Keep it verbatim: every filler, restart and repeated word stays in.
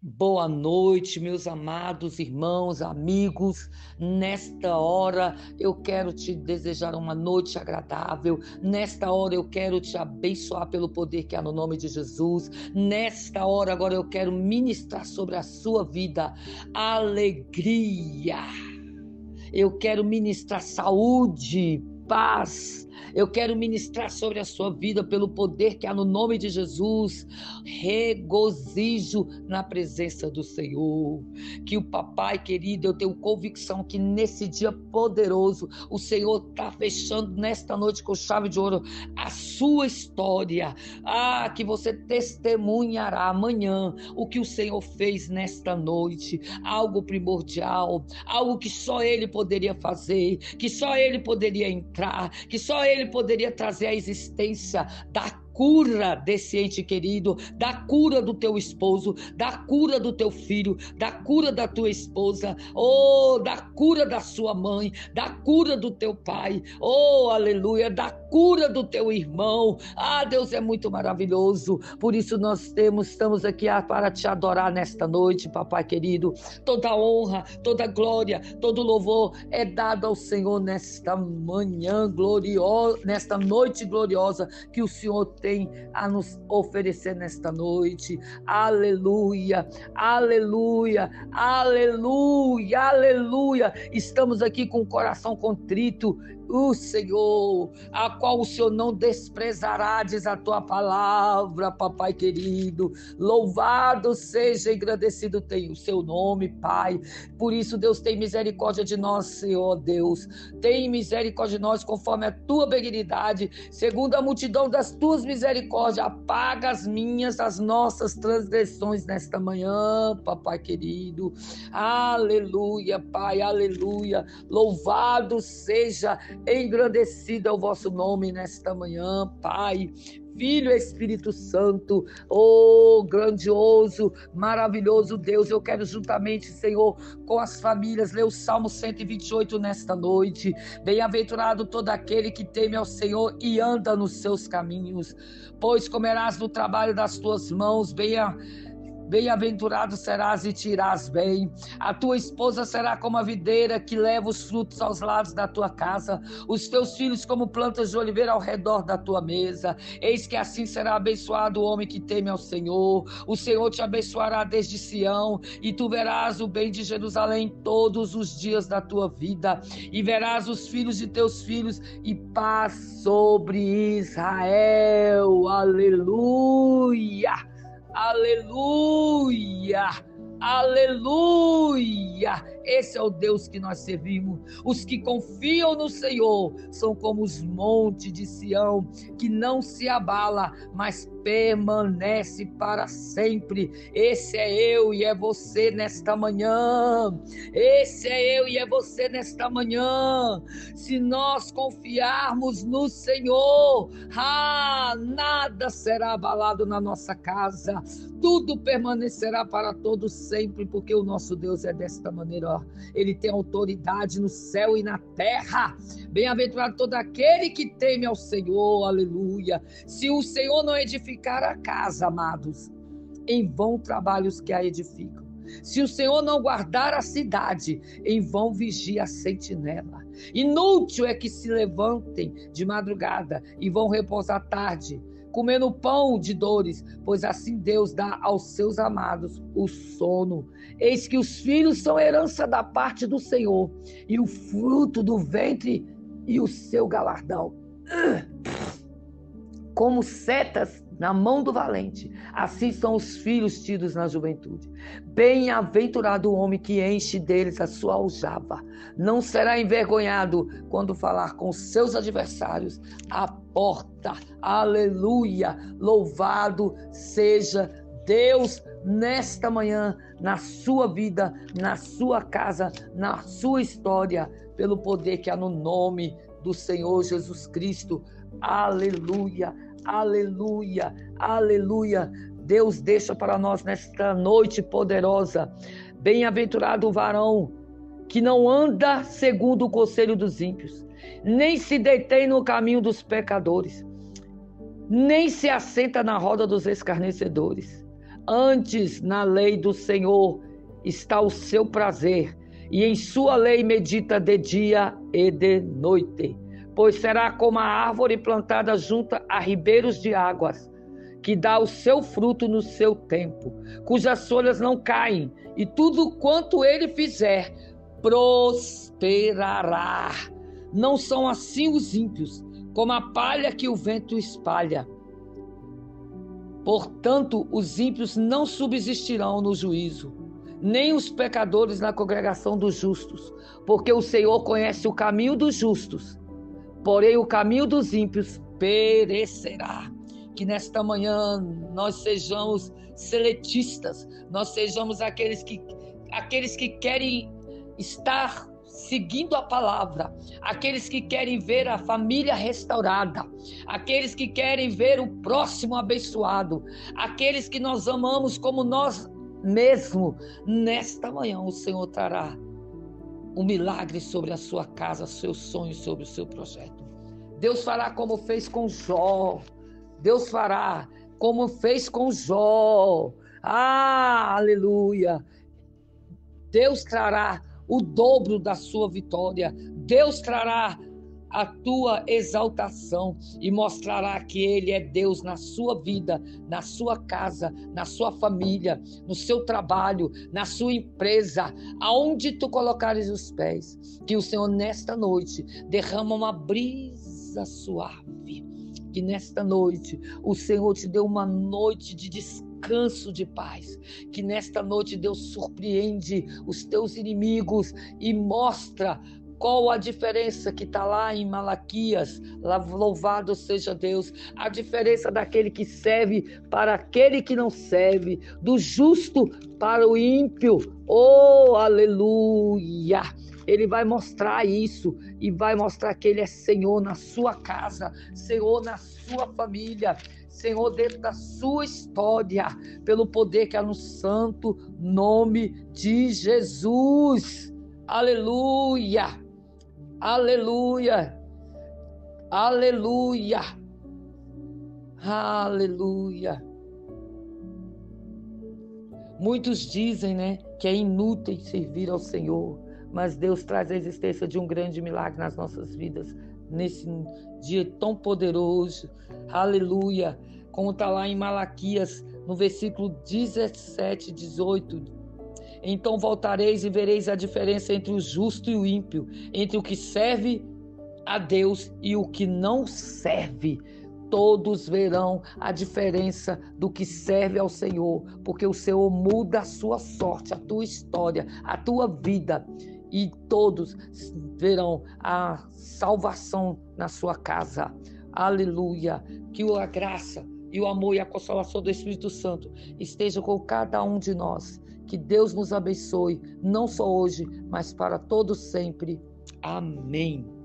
Boa noite, meus amados irmãos, amigos. Nesta hora eu quero te desejar uma noite agradável. Nesta hora eu quero te abençoar pelo poder que há no nome de Jesus. Nesta hora agora eu quero ministrar sobre a sua vida alegria. Eu quero ministrar saúde, paz. Eu quero ministrar sobre a sua vida pelo poder que há no nome de Jesus, regozijo na presença do Senhor. Que o papai querido, eu tenho convicção que nesse dia poderoso, o Senhor está fechando nesta noite com chave de ouro a sua história. Ah, que você testemunhará amanhã o que o Senhor fez nesta noite, algo primordial, algo que só Ele poderia fazer, que só Ele poderia entrar, que só Ele poderia trazer a existência da cura desse ente querido, da cura do teu esposo, da cura do teu filho, da cura da tua esposa, oh, da cura da sua mãe, da cura do teu pai, oh, aleluia, da cura do teu irmão. Ah, Deus é muito maravilhoso, por isso nós temos, estamos aqui para te adorar nesta noite, papai querido. Toda honra, toda glória, todo louvor é dado ao Senhor nesta manhã gloriosa, nesta noite gloriosa que o Senhor tem a nos oferecer nesta noite. Aleluia, aleluia, aleluia, aleluia. Estamos aqui com o coração contrito, o Senhor, a qual o Senhor não desprezará, diz a tua palavra, papai querido. Louvado seja, engrandecido tem o seu nome, Pai. Por isso, Deus, tem misericórdia de nós, Senhor Deus. Tem misericórdia de nós conforme a tua benignidade, segundo a multidão das tuas misericórdias. Apaga as minhas, as nossas transgressões nesta manhã, papai querido. Aleluia, Pai, aleluia. Louvado seja, engrandecido é o vosso nome nesta manhã, Pai, Filho e Espírito Santo. Oh, grandioso, maravilhoso Deus, eu quero juntamente, Senhor, com as famílias, ler o Salmo cento e vinte e oito nesta noite. Bem-aventurado todo aquele que teme ao Senhor e anda nos seus caminhos, pois comerás do trabalho das tuas mãos. Bem-aventurado Bem-aventurado serás e te irás bem. A tua esposa será como a videira que leva os frutos aos lados da tua casa, os teus filhos como plantas de oliveira ao redor da tua mesa. Eis que assim será abençoado o homem que teme ao Senhor. O Senhor te abençoará desde Sião, e tu verás o bem de Jerusalém todos os dias da tua vida, e verás os filhos de teus filhos, e paz sobre Israel. Aleluia! Aleluia, aleluia. Esse é o Deus que nós servimos. Os que confiam no Senhor são como os montes de Sião, que não se abala, mas permanece para sempre. Esse é eu e é você nesta manhã. Esse é eu e é você nesta manhã. Se nós confiarmos no Senhor, ah, nada será abalado na nossa casa. Tudo permanecerá para todos sempre, porque o nosso Deus é desta maneira. Ele tem autoridade no céu e na terra. Bem-aventurado todo aquele que teme ao Senhor, aleluia. Se o Senhor não edificar a casa, amados, em vão trabalhos que a edificam. Se o Senhor não guardar a cidade, em vão vigia a sentinela. Inútil é que se levantem de madrugada e vão repousar tarde, comendo pão de dores, pois assim Deus dá aos seus amados o sono. Eis que os filhos são herança da parte do Senhor, e o fruto do ventre e o seu galardão. Como setas na mão do valente, assim são os filhos tidos na juventude. Bem-aventurado o homem que enche deles a sua aljava. Não será envergonhado quando falar com seus adversários à porta. Aleluia! Louvado seja Deus nesta manhã, na sua vida, na sua casa, na sua história, pelo poder que há no nome do Senhor Jesus Cristo. Aleluia, aleluia, aleluia. Deus deixa para nós nesta noite poderosa. Bem-aventurado o varão que não anda segundo o conselho dos ímpios, nem se detém no caminho dos pecadores, nem se assenta na roda dos escarnecedores. Antes, na lei do Senhor está o seu prazer, e em sua lei medita de dia e de noite. Pois será como a árvore plantada junto a ribeiros de águas, que dá o seu fruto no seu tempo, cujas folhas não caem, e tudo quanto ele fizer prosperará. Não são assim os ímpios, como a palha que o vento espalha. Portanto, os ímpios não subsistirão no juízo, nem os pecadores na congregação dos justos, porque o Senhor conhece o caminho dos justos, porém o caminho dos ímpios perecerá. Que nesta manhã nós sejamos seletistas, nós sejamos aqueles que, aqueles que querem estar seguindo a palavra, aqueles que querem ver a família restaurada, aqueles que querem ver o próximo abençoado, aqueles que nós amamos como nós mesmos. Nesta manhã o Senhor trará um milagre sobre a sua casa, seus sonhos, sobre o seu projeto. Deus fará como fez com Jó. Deus fará como fez com Jó. Ah, aleluia. Deus trará o dobro da sua vitória. Deus trará a tua exaltação e mostrará que Ele é Deus na sua vida, na sua casa, na sua família, no seu trabalho, na sua empresa, aonde tu colocares os pés. Que o Senhor nesta noite derrama uma brisa suave. Que nesta noite o Senhor te deu uma noite de descanso, de paz. Que nesta noite Deus surpreende os teus inimigos e mostra qual a diferença que está lá em Malaquias. Louvado seja Deus. A diferença daquele que serve para aquele que não serve, do justo para o ímpio. Oh, aleluia! Ele vai mostrar isso e vai mostrar que Ele é Senhor na sua casa, Senhor na sua família, Senhor dentro da sua história, pelo poder que há no santo nome de Jesus. Aleluia! Aleluia! Aleluia! Aleluia! Muitos dizem, né, que é inútil servir ao Senhor. Mas Deus traz a existência de um grande milagre nas nossas vidas, nesse dia tão poderoso. Aleluia! Como está lá em Malaquias, no versículo dezessete, dezoito. Então voltareis e vereis a diferença entre o justo e o ímpio, entre o que serve a Deus e o que não serve. Todos verão a diferença do que serve ao Senhor, porque o Senhor muda a sua sorte, a tua história, a tua vida. E todos verão a salvação na sua casa. Aleluia! Que a graça e o amor e a consolação do Espírito Santo esteja com cada um de nós. Que Deus nos abençoe, não só hoje, mas para todos sempre. Amém.